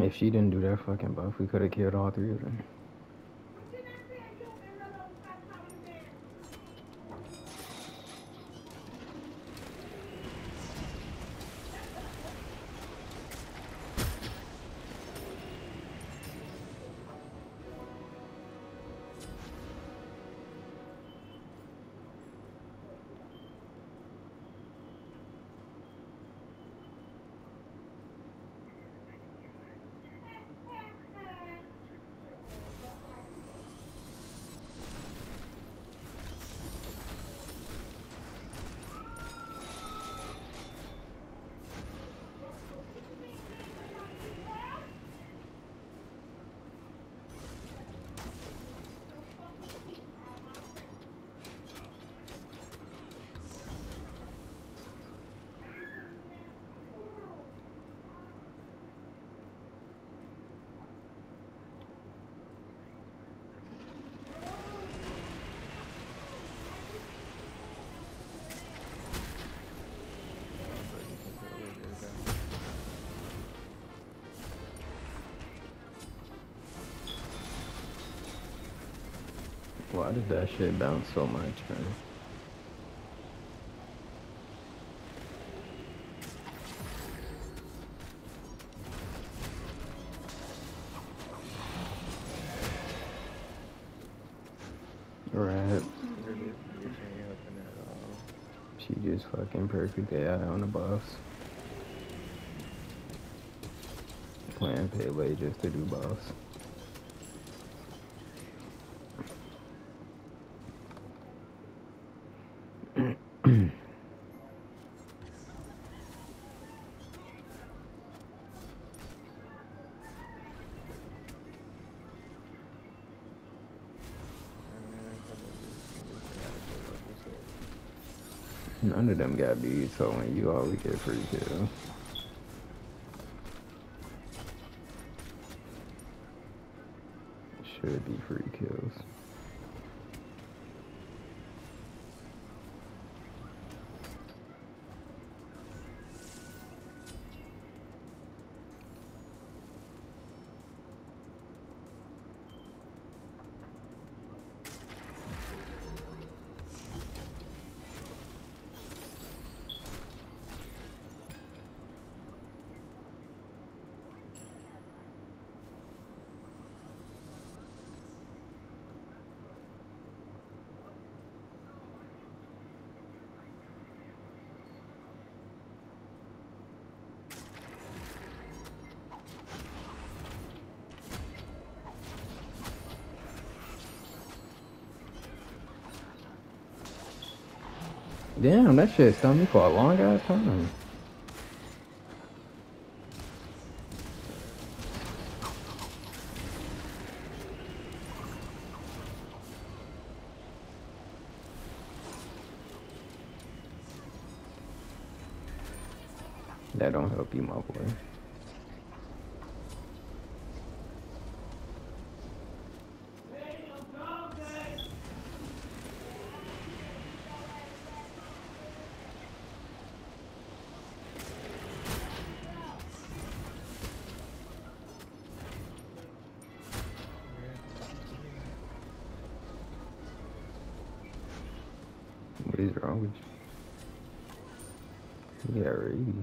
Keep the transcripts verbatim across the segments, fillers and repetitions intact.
If she didn't do that fucking buff, we could have killed all three of them. Why did that shit bounce so much, man? Right. She just fucking perfect A I on the buffs. Playing Pele just to do buffs. None of them got beat, so when you always get free kill. Should be free kills. Damn, that shit stunned me for a long ass time. That don't help you, my boy. What is wrong with you? You got rabies.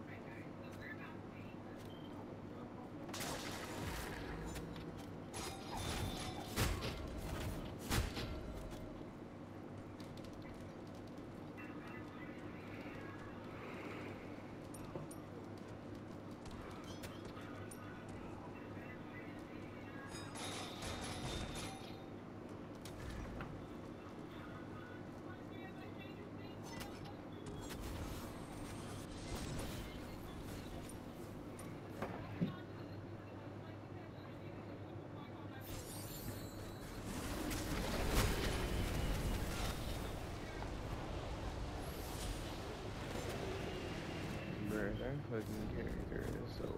That fucking character is so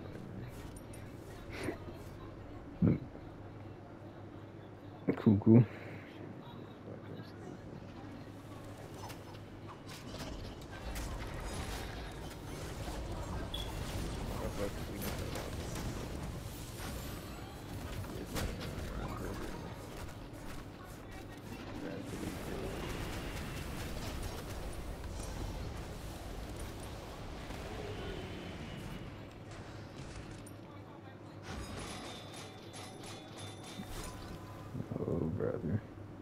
annoying. Cool, cool. brother.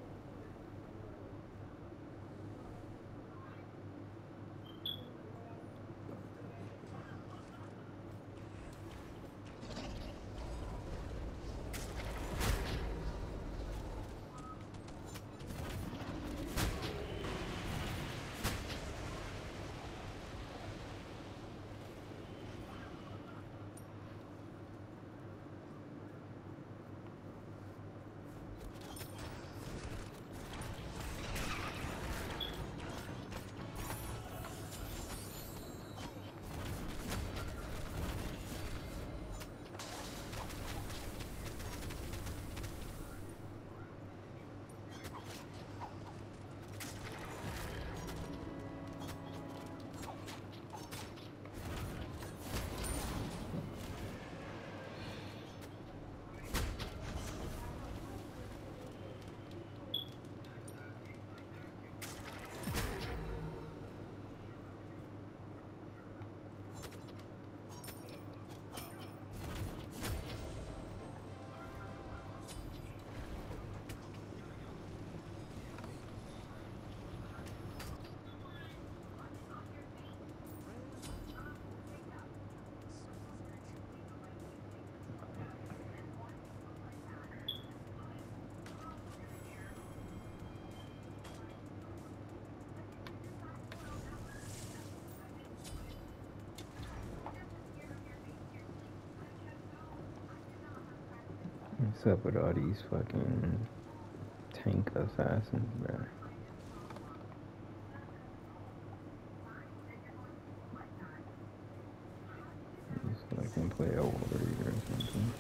What's up with all these fucking tank assassins, bro? Just so I can play a warrior or something.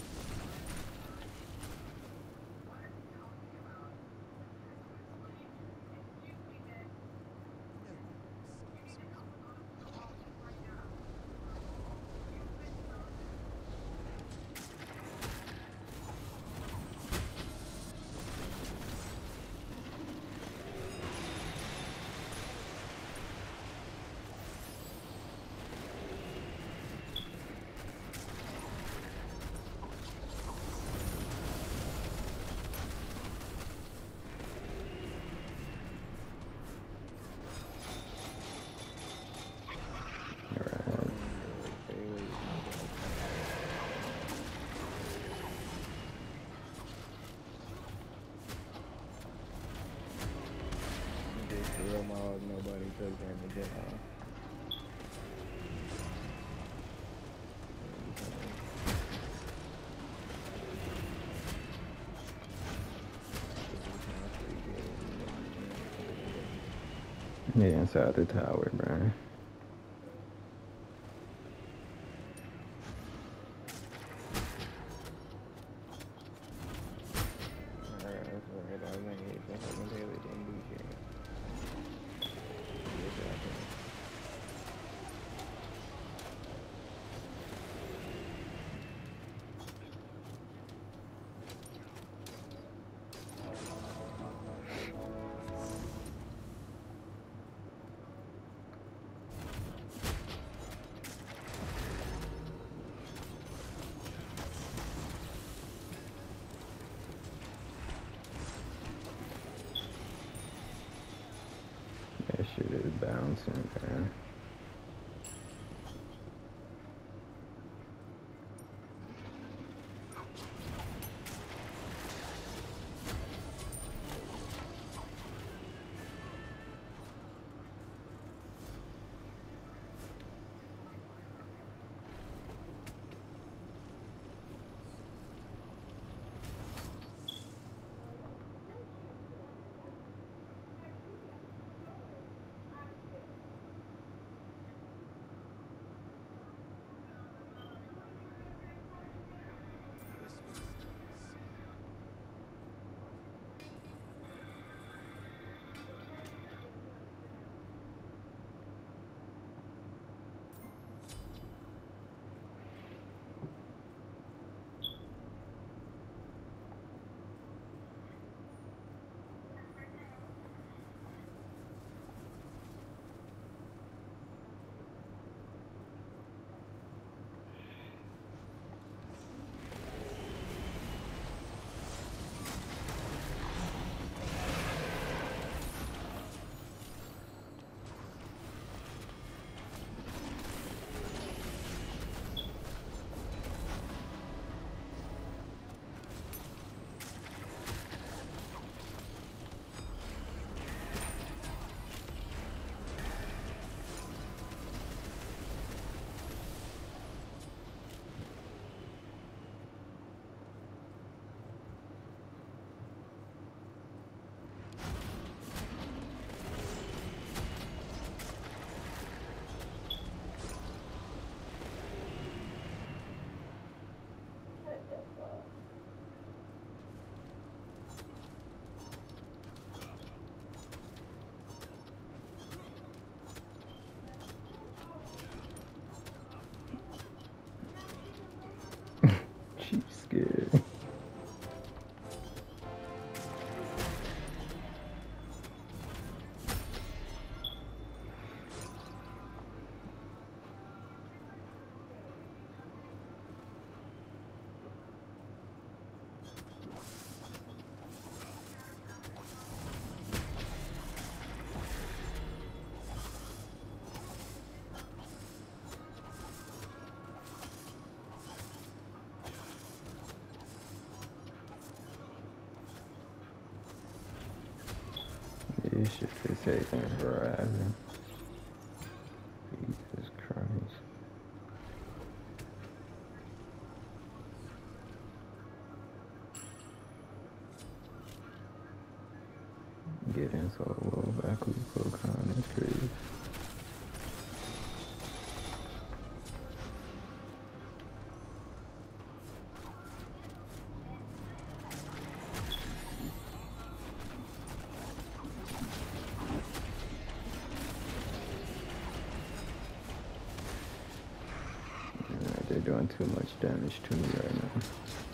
Real miles, nobody took damage at all. Yeah, inside the tower, bro. Alright, that's right. I was gonna hit the fucking daily didn't do shit. That shit is bouncing, bro. shit. This shit is taking forever. Jesus Christ. Getting so low back with Pokemon is crazy. They're doing too much damage to me right now.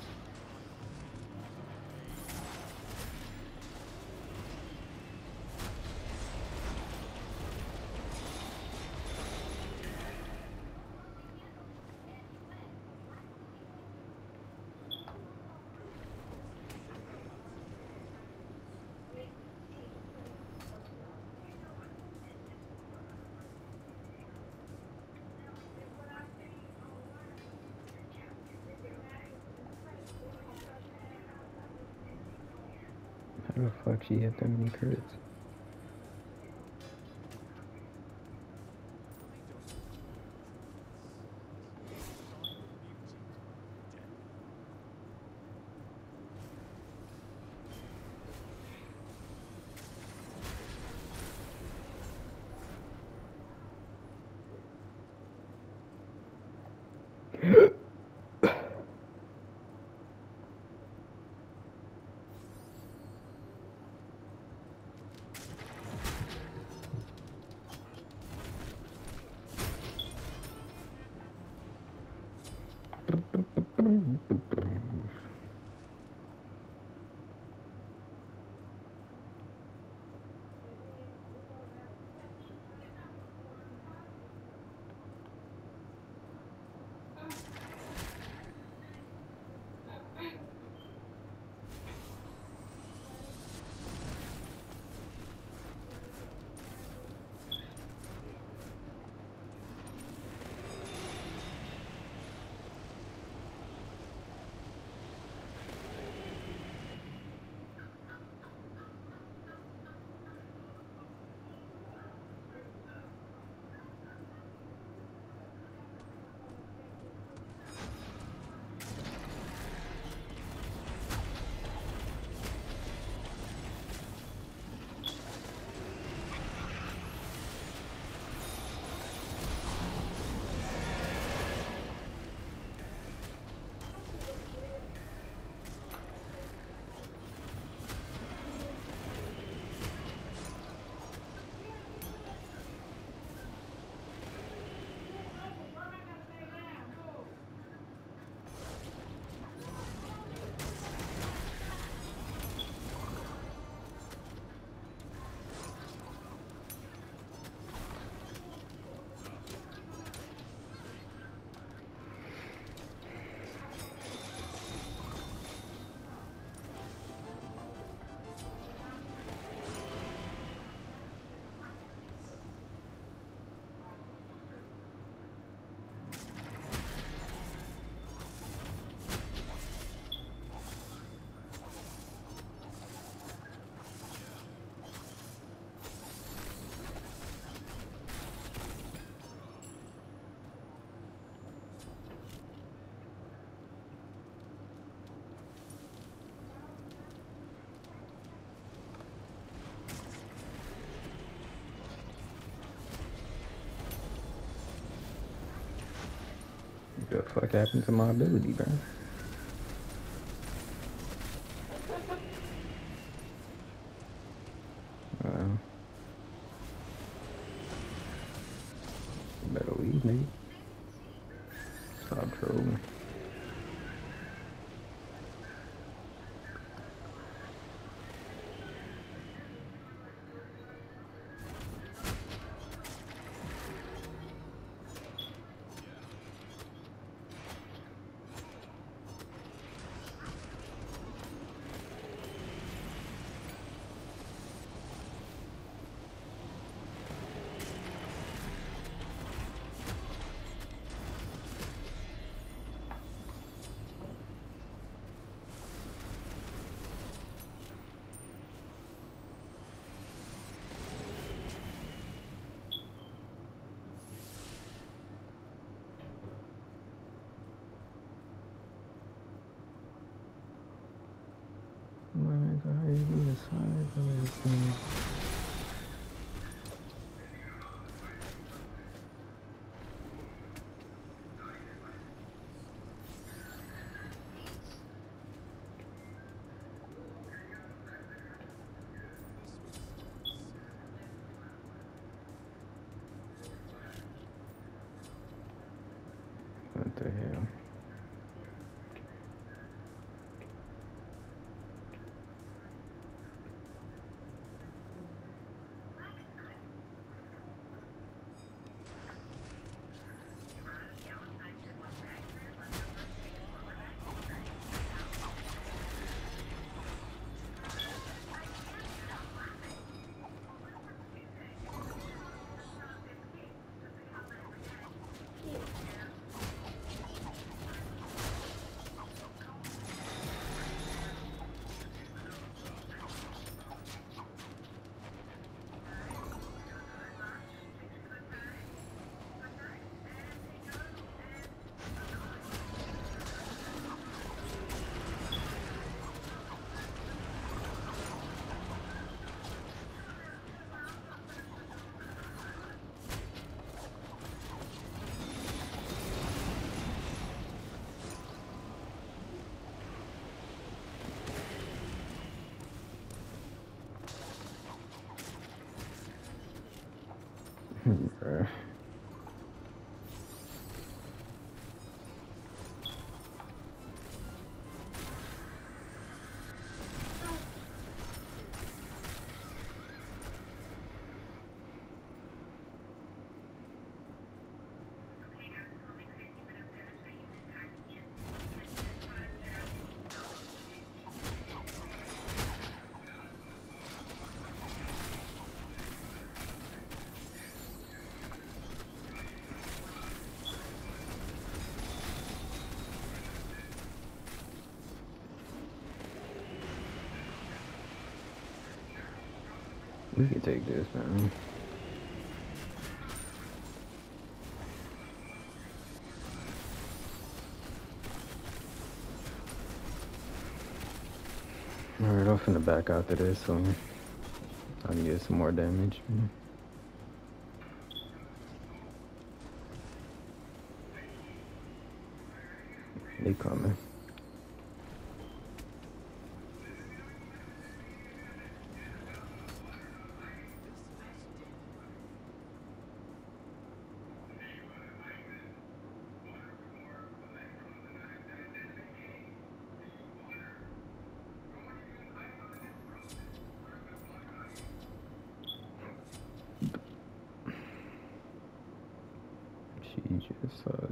How the fuck she hit that many crits? What the fuck happened to my ability, bro? Uh, better leave, nigga. Stop trolling. Alright, aside from everything. What the hell? Bruh. We can take this, man. Alright, I'm finna back out to this, so I can get some more damage. They coming. She just sucked.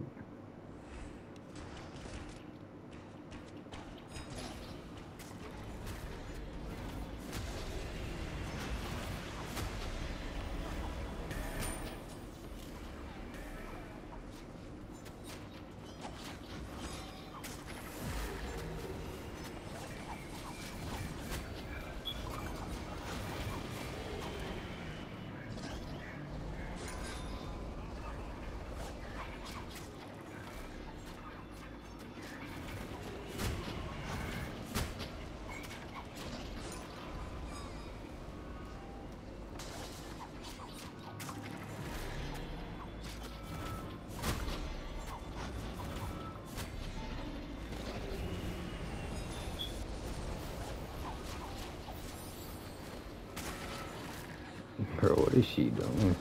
Bro, what is she doing?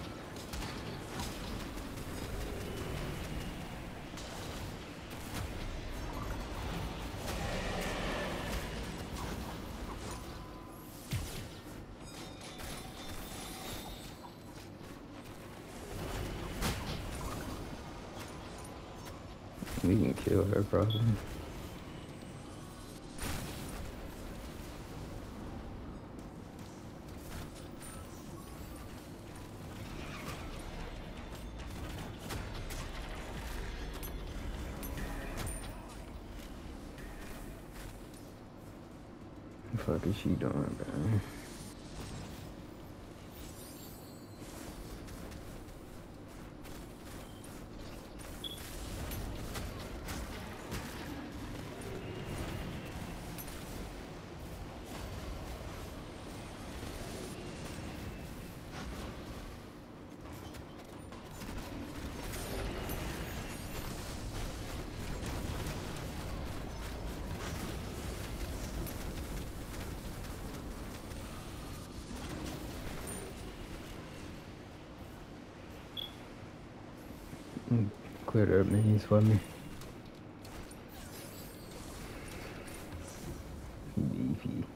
We can kill her, probably. The fuck is she doing, bro? clear up minis for me. Beefy.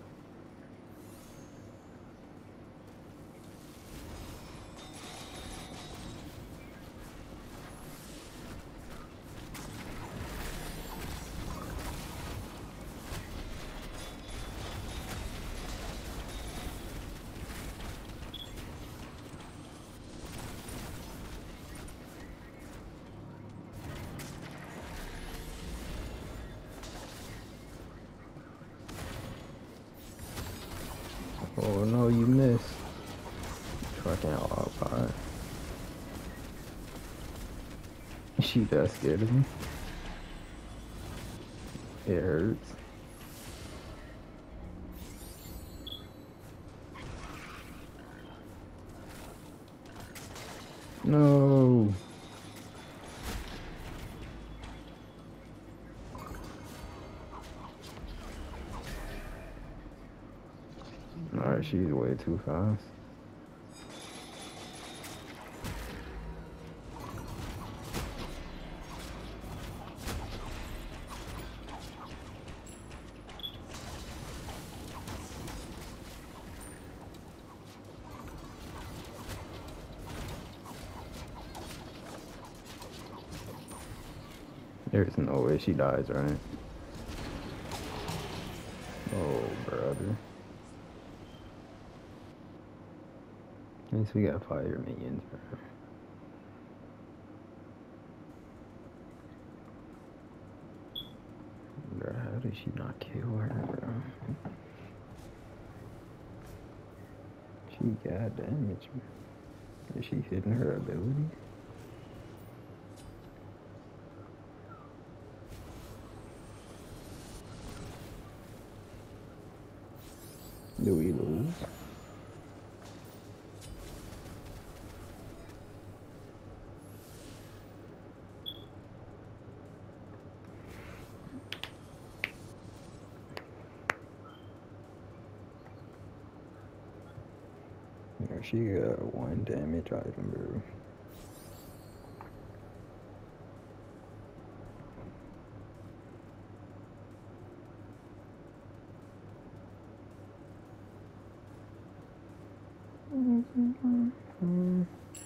Oh no, you missed. Fucking all pot. She that scared of me. It hurts. No. Alright, she's way too fast. There's no way she dies, right? Oh, brother. At least we got fire minions, bro. Bro, how did she not kill her, bro? She got damage. Is she hitting her ability? Do we lose? Yeah, she got one damage item, bro. Mm-hmm.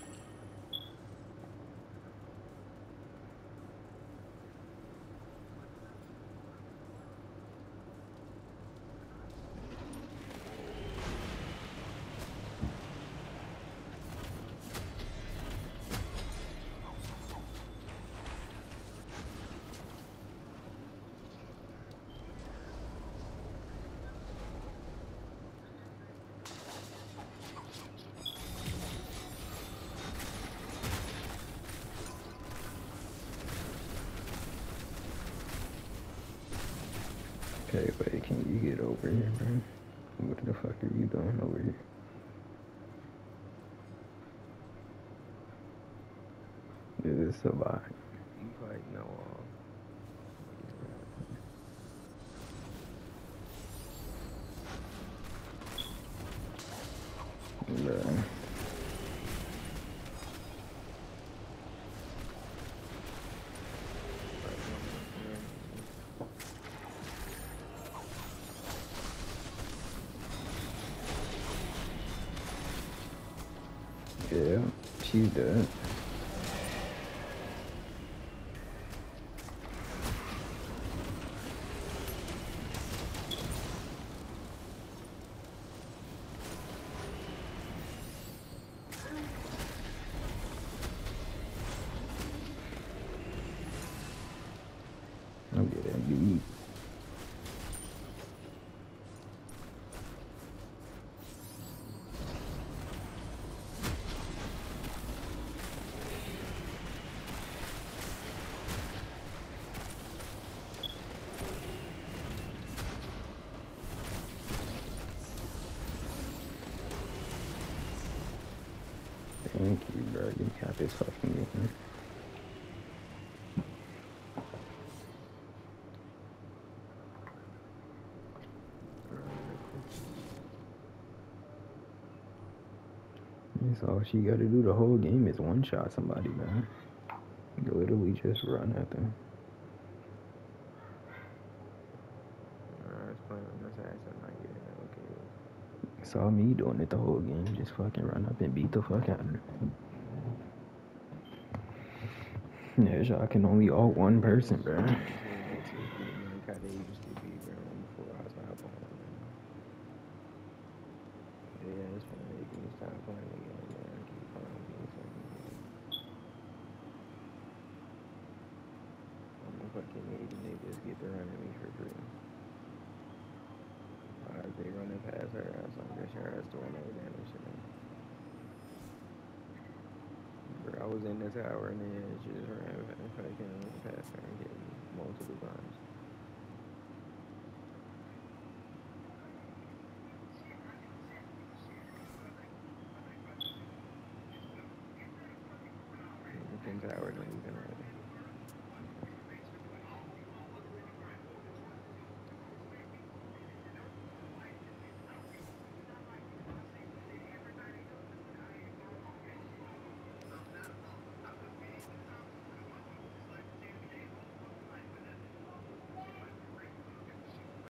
Okay, wait, can you get over here, bro? What the fuck are you doing over here? Is this a bot? You probably know all. Bro. Yeah, she's dead. I'm getting beat. Thank you, bro. You got this fucking game. That's all she gotta do the whole game is one shot somebody, man. Literally just run at them. I was playing on this ass and not getting no kills. Saw me doing it the whole game. Just fucking run up and beat the fuck out of them. Yeah, y'all can only ult one person, bro. Like how they used to be, bro, before I stopped playing. Yeah, it's funny. They can stop playing again, man. I keep playing again. I'm a fucking idiot. They just get to running me for free. Why is they running past her ass? I'm just her ass doing no damage to them. Bro, I was in the tower and then she just ran fucking past her and hit me multiple times. The tower didn't even